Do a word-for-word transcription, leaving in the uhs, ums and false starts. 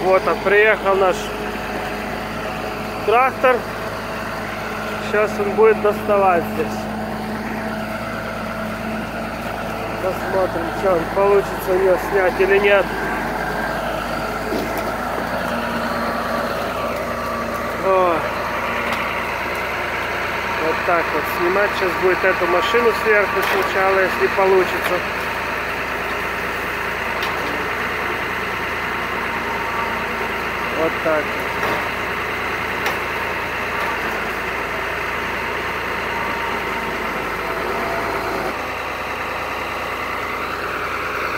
Вот он, приехал наш трактор. Сейчас он будет доставать здесь. Посмотрим, что он получится у него снять или нет. О. Вот так вот снимать. Сейчас будет эту машину сверху сначала, если получится. Вот так вот.